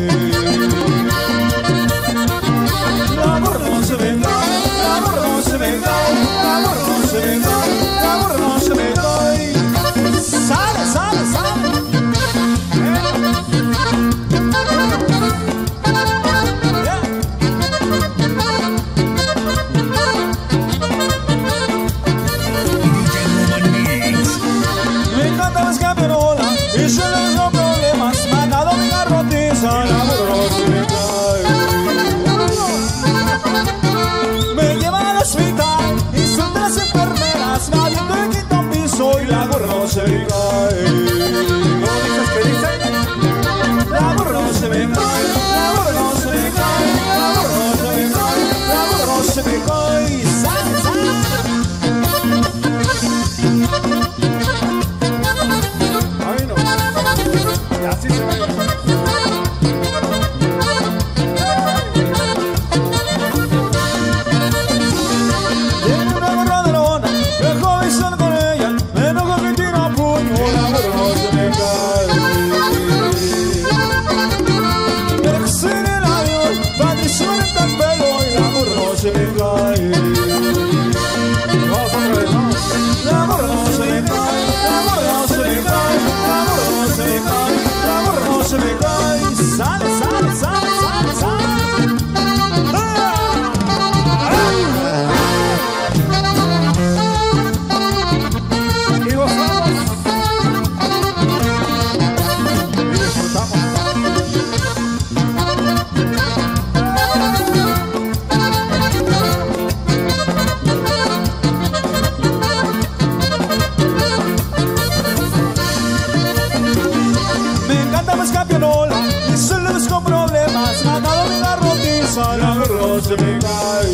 La gorra no se me cae, la gorra no se me cae, la gorra no se me cae, la gorra no se me cae. Sale, sale, sale. Me encanta las camperolas y yo no tengo problemas. Mandado mi garrotiza, la gorra no se me cae. Me llevan al hospital y son tres enfermeras, nadie del quinto piso y la gorra no se me cae. ¿Cómo dices que dicen? La gorra no se me cae, la gorra no se me cae, la gorra no se me cae, la gorra no se me cae. ¡Sal, sal! Ay, no. Y así se ve. Tiene una gorra de lona, el joven sale con ella, me enojo que tira puño, la gorra no se me cae. Pero que se en el avión, Patricio en el pelo y la gorra no se me cae. Vamos otra vez, vamos. La gorra no se me cae, la gorra no se me cae, la gorra no se me cae, la gorra no se me cae. Sale, sale, sale, sale, sale. Y gozamos y disfrutamos. Me encanta más campeonola y solo busco problemas. Mandado mi garrotiza, la gorra no se me cae.